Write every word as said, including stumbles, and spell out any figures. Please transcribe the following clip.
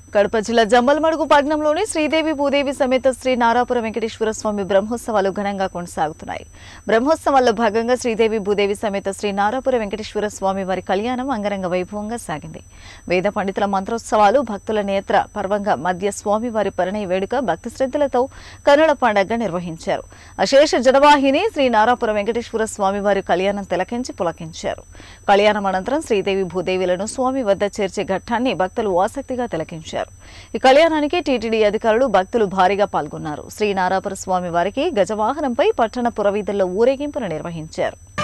కడప జిల్లా జమ్మలమడుగు పట్టణంలోని శ్రీదేవి భూదేవి సమేత శ్రీ నారాపుర వెంకటేశ్వర స్వామి బ్రహ్మోత్సవాలు ఘనంగా కొనసాగుతున్నాయి. బ్రహ్మోత్సవాల్లో భాగంగా శ్రీదేవి భూదేవి సమేత శ్రీ నారాపుర వెంకటేశ్వర స్వామి వారి కళ్యాణం అంగరంగ వైభవంగా సాగింది. వేద పండితుల మంత్రోత్సవాలు, భక్తుల నేత్ర పర్వంగా మధ్య స్వామివారి పరిణయ వేడుక భక్తి శ్రద్ధలతో కనుల పండగగా నిర్వహించారు. అశేష జనవాహిని శ్రీ నారాపుర వెంకటేశ్వర స్వామి వారి కళ్యాణం తిలకించి పులకించారు. కళ్యాణం అనంతరం శ్రీదేవి భూదేవిలను స్వామి వద్ద చేర్చే ఘట్టాన్ని భక్తులు ఆసక్తిగా తిలకించారు. ఈ కళ్యాణానికి టీటీడీ అధికారులు, భక్తులు భారీగా పాల్గొన్నారు. శ్రీ నారాపుర స్వామి వారికి గజవాహనంపై పట్టణ పురవీధుల్లో ఊరేగింపును నిర్వహించారు.